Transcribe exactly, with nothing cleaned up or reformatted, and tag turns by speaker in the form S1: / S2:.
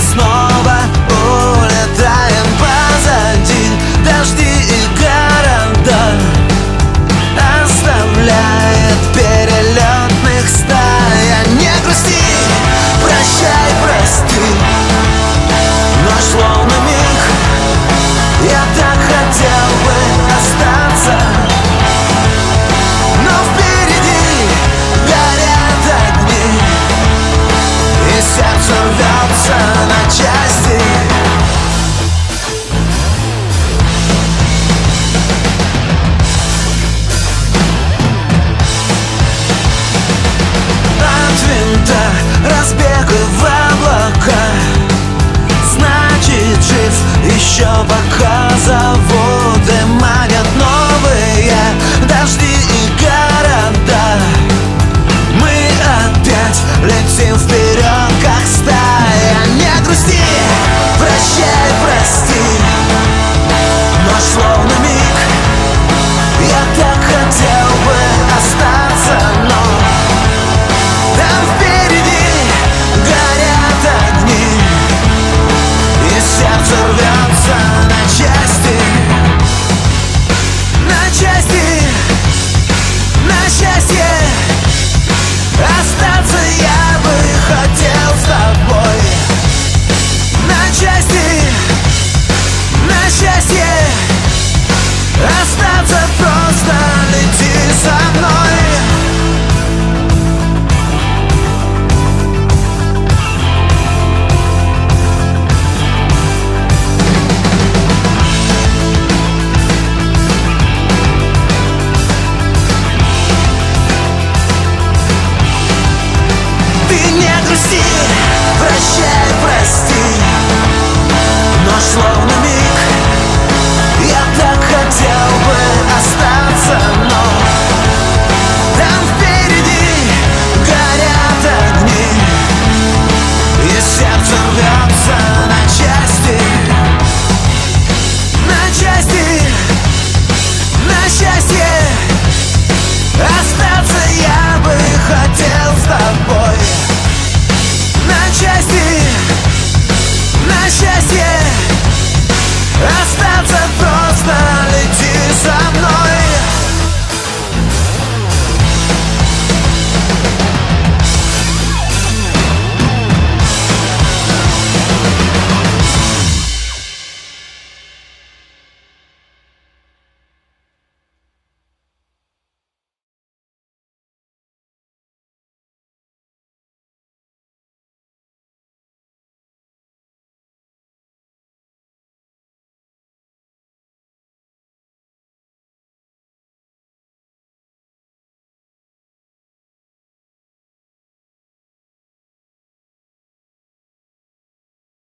S1: снова улетаем позади дожди и города. Оставляет перелетных стая. Не грусти, прощай, прости, ночь словно миг. Я так хотел бы остаться, но впереди горят огни, и сердце рвется на части. От винта разбега в облака, значит, жив еще пока. Заводы манят новые дожди и города. Мы опять летим вперед, как стая. Не грусти, прощай, прости, ночь словно миг. Я так хотел бы остаться, но там впереди горят огни, и сердце рвется на части. На части, на счастье. Остаться я бы хотел с тобой. На части, на счастье. Остаться, просто лети со мной. Прощай, прости, ночь словно миг.